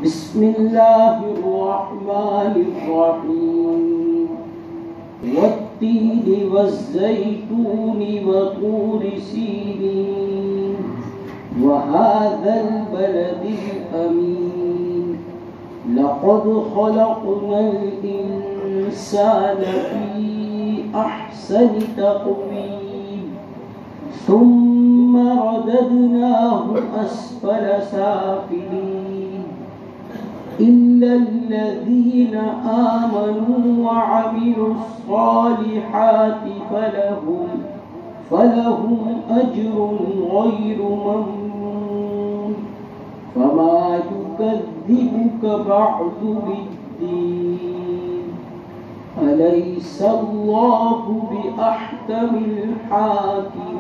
بسم الله الرحمن الرحيم والتين والزيتون وطور سينين وهذا البلد الأمين لقد خلقنا الإنسان في أحسن تقويم ثم رددناه أسفل سافلين إلا الذين آمنوا وعملوا الصالحات فلهم أجر غير ممنون فما يكذبك بعد بالدين أليس الله بأحكم الحاكمين